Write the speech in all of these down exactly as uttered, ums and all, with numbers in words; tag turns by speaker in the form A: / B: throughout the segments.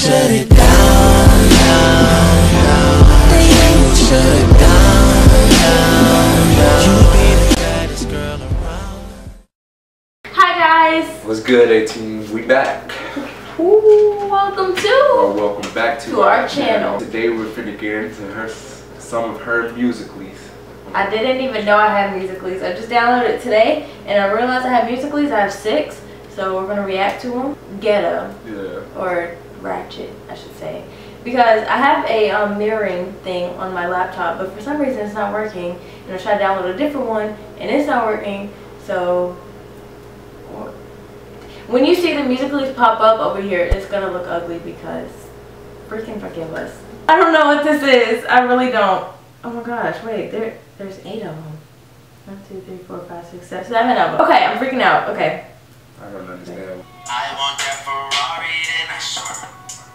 A: shut it down, down, down. They won't shut it down, down, down. You be the baddest girl around.
B: Hi guys.
C: What's good, A-Team? We back.
B: Ooh, welcome to.
C: Or welcome back to,
B: to our, our channel.
C: channel. Today we're finna get into her some of her Musical.lys.
B: I didn't even know I had Musical.lys. I just downloaded it today and I realized I have Musical.lys. I have six, so we're gonna react to them. Ghetto.
C: Yeah.
B: Or ratchet, I should say. Because I have a um, mirroring thing on my laptop, but for some reason it's not working. And I tried to download a different one and it's not working. So when you see the Musical.lys pop up over here, it's gonna look ugly because freaking forgive us. I don't know what this is. I really don't. Oh my gosh, wait, there, there's eight of them. One, two, three, four, five, six, seven, seven of them. Okay, I'm freaking out. Okay.
C: I don't understand.
A: I want that Ferrari and I swear.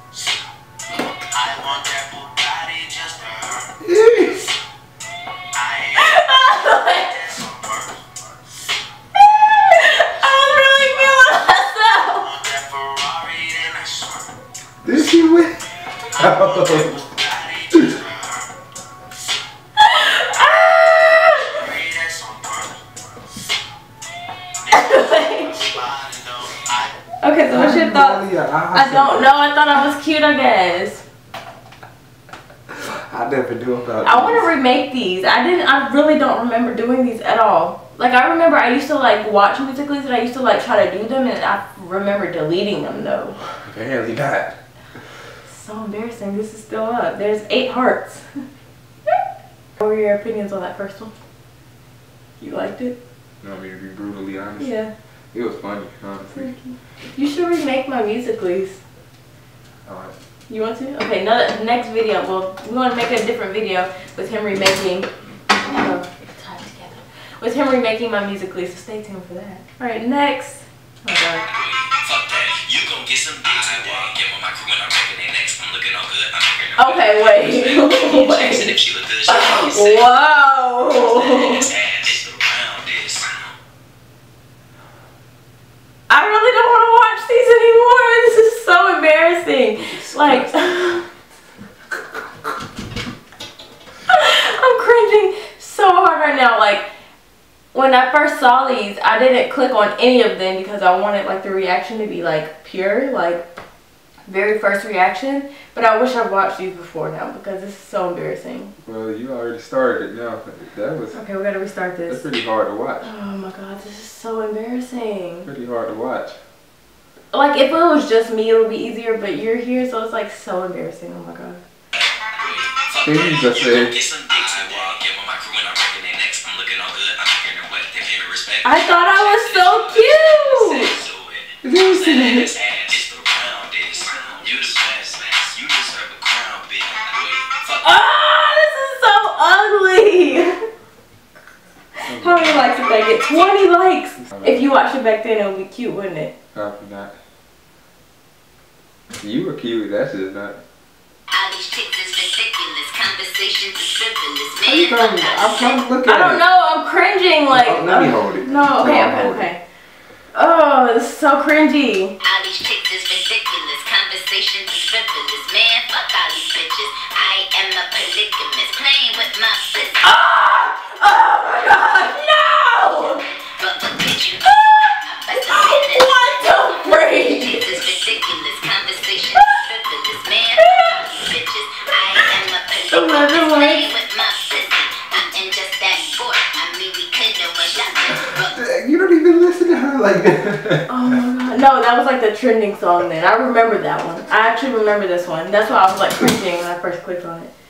A: I want that Bugatti just for her. I ain't
C: Did she win? Oh.
B: Okay, so what's your thoughts? I don't know. I thought I was cute, I guess.
C: I never knew about
B: I want to remake these. I didn't. I really don't remember doing these at all. Like, I remember I used to like watch Musical.lys and I used to like try to do them, and I remember deleting them though.
C: Apparently not.
B: So embarrassing. This is still up. There's eight hearts. What were your opinions on that first one? You liked it?
C: You want me to be brutally honest?
B: Yeah.
C: It was funny, honestly.
B: You should remake my Musical.lys.
C: Alright.
B: You want to? Okay, another next video. Well, we want to make a different video with him remaking. Uh, tie it together. With him remaking my Musical.lys. So stay tuned for that. All right, next. Oh god.
A: fuck that. You gon' get some bitch today. Get with my crew when I'm making it next. I'm looking all good. I'm making her.
B: Okay, wait. Wait.
A: If she look good, she
B: Whoa. I really don't want to watch these anymore. This is so embarrassing. Like, I'm cringing so hard right now. Like, when I first saw these, I didn't click on any of them because I wanted like the reaction to be like pure, like very first reaction. But I wish I'd watched these before now because this is so embarrassing.
C: Well, you already started it now. That was.
B: Okay, we gotta restart this.
C: That's pretty hard to watch.
B: Oh my god, this is so embarrassing.
C: Pretty hard to watch.
B: Like, if it was just me, it would be easier, but you're here, so it's like so embarrassing. Oh my god.
C: Can you just say?
B: I thought I was so cute. Listen. Ah, this is so ugly. How many likes did I get? twenty likes. If you watched it back then, it would be cute, wouldn't it?
C: Probably not. You were cute. That's just not. I'm trying, I'm trying to look at it.
B: I don't know. I'm cringing. Like.
C: Oh, let me hold it.
B: No. Okay.
C: No,
B: Okay.
C: hold
B: Okay. It. Oh, this is so cringy.
D: All these chicks is ridiculous. Conversations is frivolous. Man, fuck all these bitches. I am a polygamist. Playing with my sis.
B: Ah! Oh my god, no!
D: But what did you do?
B: One, two, three.
D: Chicks is ridiculous. Conversations is frivolous. Man, fuck all these bitches. I am a polygamist. Playing with my sis. I am just that bored. I mean, we could have went shopping.
C: You don't even listen to her like that.
B: Oh my god. No, that was like the trending song then. I remember that one. I actually remember this one. That's why I was like cringing when I first clicked on it.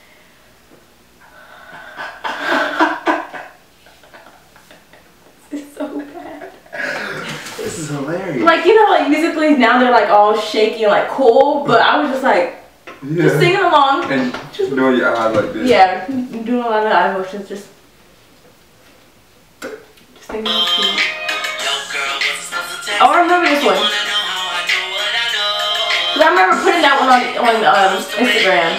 B: This is so bad.
C: This is hilarious.
B: Like, you know, like Musical.lys now they're like all shaky and like cool, but I was just like,
C: yeah.
B: just singing along.
C: And just doing your eyes like this.
B: Yeah, doing a lot of eye motions, just, just thinking of cute. Oh, I remember this one. Cause I remember putting that one on on um, Instagram.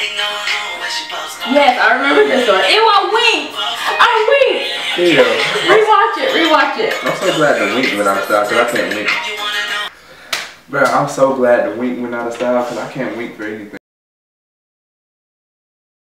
B: Yes, I remember this one. Ew, I winked. I winked.
C: Ew.
B: Rewatch it. Rewatch it.
C: I'm so glad to wink when I'm stopped, because I can't wink. Bro, I'm so glad the wink went out of style because I can't wink for anything.